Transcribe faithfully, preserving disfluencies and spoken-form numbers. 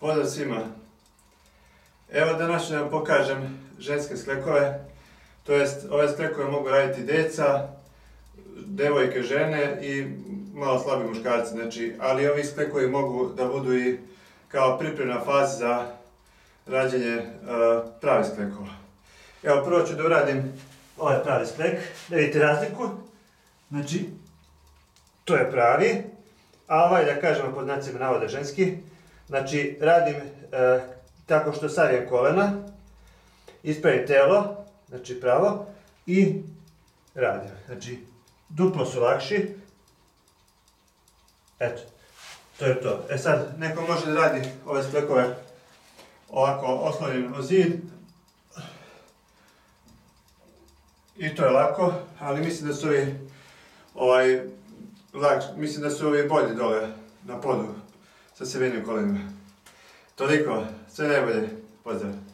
Pozdrav svima. Evo danas ću vam pokažem ženske sklekove, to jest ove sklekove mogu raditi djeca, devojke, žene i malo slabi muškarci, znači, ali ovi sklekovi mogu da budu i kao pripremna faza za rađenje uh, pravih sklekova. Evo prvo ću da uradim ovaj pravi sklek, da vidite razliku, znači to je pravi, a ovaj da kažemo pod znacima navoda ženski, znači radim uh, tako što savijem kolena, ispravim telo, znači pravo, i radim. Znači, duplo su lakši. Eto, to je to. E sad, neko može da radi ove sklekove ovako oslonjen o zid. I to je lako, ali mislim da su ovi, ovaj, lak, mislim da su ovi bolji dole na podu sa sevenim kolenima. Toliko, sve najbolje, pozdrav!